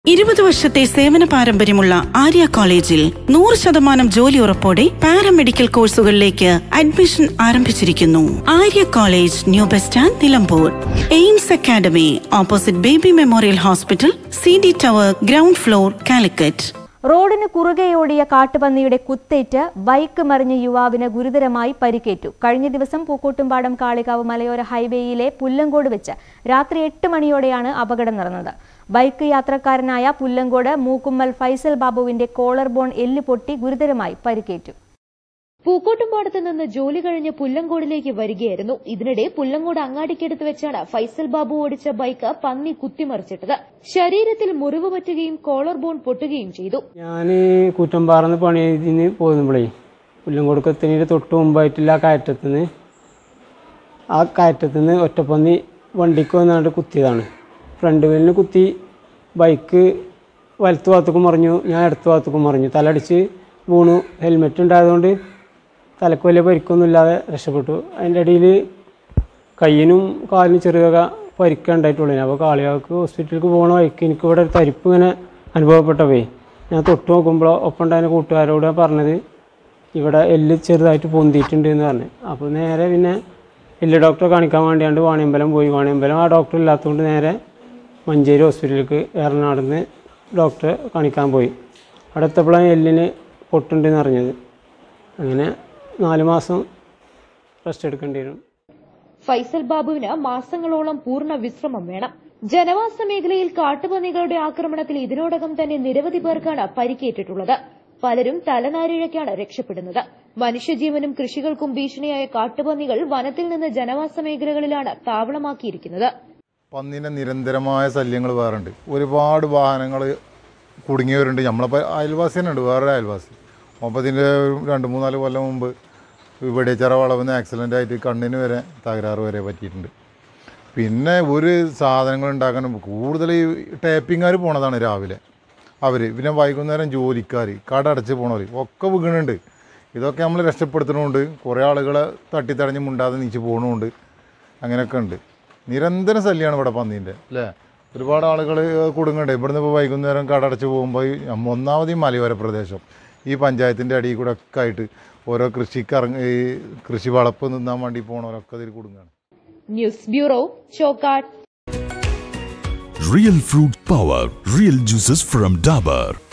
20 വർഷത്തെ സേവന പാരമ്പര്യമുള്ള ആര്യ കോളേജിൽ 100% ജോലി ഉറപ്പോടെ പാരാമെഡിക്കൽ കോഴ്സുകളിലേക്ക് അഡ്മിഷൻ ആരംഭിച്ചിരിക്കുന്നു. Arya college, new bus stand, Nilambur. Aims academy, opposite baby memorial hospital, CD tower, ground floor, Calicut. റോഡിന് കുറുകെയോടിയ കാട്ടുപന്നിയുടെ കുത്തേറ്റ് ബൈക്ക് മറിഞ്ഞ യുവാവിന് ഗുരുതരമായി പരിക്കേറ്റു. കഴിഞ്ഞ ദിവസം പൂക്കോട്ടുംപാടം കാളികാവ് മലയോര ഹൈവേയിലെ പുല്ലങ്കോട് വെച്ച് രാത്രി 8 മണിയോടെയാണ് അപകടം നടന്നത്. ബൈക്ക് യാത്രക്കാരനായ പുല്ലങ്കോട് മൂക്കുമ്മൽ ഫൈസൽ ബാബുവിന്റെ കോളർ ബോൺ എല്ല് പൊട്ടി ഗുരുതരമായി പരിക്കേറ്റു. പൂക്കോട്ടുംപാടത്ത് നിന്ന് ജോലി കഴിഞ്ഞ് പുല്ലങ്കോടിലേക്ക് വരികയായിരുന്നു. ഇതിനിടെ പുല്ലങ്കോട് അങ്ങാടിക്കടുത്ത് വെച്ചാണ് ഫൈസൽ ബാബു ഓടിച്ച ബൈക്ക് പന്നി കുത്തിമറിച്ചിട്ടത്. ശരീരത്തിൽ മുറിവ് പറ്റുകയും കോളർ ബോൺ പൊട്ടുകയും ചെയ്തു. ഞാൻ കൂറ്റമ്പാറന്ന് പണിന് പോകുമ്പോഴേ പുല്ലങ്കോടുക്കത്തിന് തൊട്ട് മുമ്പായിട്ടുള്ള ആ കയറ്റത്തുനിന്ന് ഒറ്റപ്പന്നി വണ്ടിക്ക് വന്നാണ്ട് കുത്തിയതാണ്. ഫ്രണ്ട് വീലിന് കുത്തി. ബൈക്ക് വലത്ത് ഭാഗത്തേക്കും മറിഞ്ഞു, ഞാൻ ഇടത്ത് ഭാഗത്തേക്കും മറിഞ്ഞു. തലടിച്ച് വീണു. ഹെൽമെറ്റ് ഉണ്ടായതുകൊണ്ട് തലക്ക് വലിയ പരിക്കൊന്നുമില്ലാതെ രക്ഷപ്പെട്ടു. അതിൻ്റെ ഇടയിൽ കയ്യിനും കാലിനും ചെറിയ പരിക്കുണ്ടായിട്ടുള്ളൂ. അപ്പോൾ കാളികാവക്ക് ഹോസ്പിറ്റലിലേക്ക് പോകണ വഴിക്ക് എനിക്കിവിടെ ഒരു തരിപ്പ് ഇങ്ങനെ അനുഭവപ്പെട്ടവേ ഞാൻ തൊട്ട് നോക്കുമ്പോൾ ഒപ്പം ഉണ്ടായിരുന്ന കൂട്ടുകാരോട് പറഞ്ഞത് ഇവിടെ എല്ല് ചെറുതായിട്ട് പൊന്തിയിട്ടുണ്ട് എന്ന് പറഞ്ഞു. അപ്പോൾ നേരെ പിന്നെ എല്ല് ഡോക്ടറെ കാണിക്കാൻ വേണ്ടിയാണ്ട് വാണിയമ്പലം പോയി. വാണിയമ്പലം ആ ഡോക്ടർ ഇല്ലാത്തതുകൊണ്ട് നേരെ മഞ്ചേരി ഹോസ്പിറ്റലിലേക്ക് എറണാകുളത്ത് ഡോക്ടറെ കാണിക്കാൻ പോയി. അവിടെ എത്തപ്പോഴാണ് എല്ലിന് പൊട്ടുണ്ടെന്ന് അറിഞ്ഞത്. അങ്ങനെ 4 മാസം റെസ്റ്റ് എടുക്കേണ്ടി വരും. ഫൈസൽ ബാബുവിന് മാസങ്ങളോളം പൂർണ്ണ വിശ്രമം വേണം. ജനവാസ മേഖലയിൽ കാട്ടുപന്നികളുടെ ആക്രമണത്തിൽ ഇതിനോടകം തന്നെ നിരവധി പേർക്കാണ് പരിക്കേറ്റിട്ടുള്ളത്. പലരും തലനാരിഴയ്ക്കാണ് രക്ഷപ്പെടുന്നത്. മനുഷ്യജീവനും കൃഷികൾക്കും ഭീഷണിയായ കാട്ടുപന്നികൾ വനത്തിൽ നിന്ന് ജനവാസ മേഖലകളിലാണ് താവളമാക്കിയിരിക്കുന്നത്. പന്നിന്റെ നിരന്തരമായ ശല്യങ്ങൾ വേറുണ്ട്. ഒരുപാട് വാഹനങ്ങൾ കുടുങ്ങിയവരുണ്ട്. നമ്മളെ അയൽവാസി തന്നെ ഉണ്ട്, വേറൊരു അയൽവാസി. അപ്പോൾ ഇതിൻ്റെ 2-3-4 കൊല്ലം മുമ്പ് ഇവിടെ വളവുന്ന ആക്സിഡൻ്റ് ആയിട്ട് കണ്ണിന് വരെ തകരാറ് വരെ പറ്റിയിട്ടുണ്ട്. പിന്നെ ഒരു സാധനങ്ങൾ ഉണ്ടാക്കാനും കൂടുതൽ ഈ ടേപ്പിങ്ങുകാർ പോണതാണ് രാവിലെ. അവർ പിന്നെ വൈകുന്നേരം ജോലിക്കാർ, കട അടച്ച് പോണവർ ഒക്കെ വീണുണ്ട്. ഇതൊക്കെ നമ്മൾ രക്ഷപ്പെടുത്തുന്നുണ്ട്. കുറേ ആളുകളെ തട്ടിത്തടഞ്ഞ് മുണ്ടാതെ നീച്ച് പോകണമുണ്ട്. അങ്ങനെയൊക്കെ ഉണ്ട്. നിരന്തര ശല്യമാണ് ഇവിടെ പന്നീൻ്റെ അല്ലേ. ഒരുപാട് ആളുകൾ കുടുങ്ങുന്നുണ്ട്. ഇവിടുന്ന് ഇപ്പോൾ വൈകുന്നേരം കട അടച്ച് പോകുമ്പോൾ ഒന്നാമത് ഈ മലയോര പ്രദേശം ഈ പഞ്ചായത്തിൻ്റെ അടിയിൽ കൂടെ ഒക്കെ ആയിട്ട് ഓരോ കൃഷി വളപ്പ് നിന്നാൻ വേണ്ടി പോണവരൊക്കെ ഇതിൽ കുടുങ്ങുകയാണ്. News bureau, Chokkad. Real fruit power, real juices from Dabur.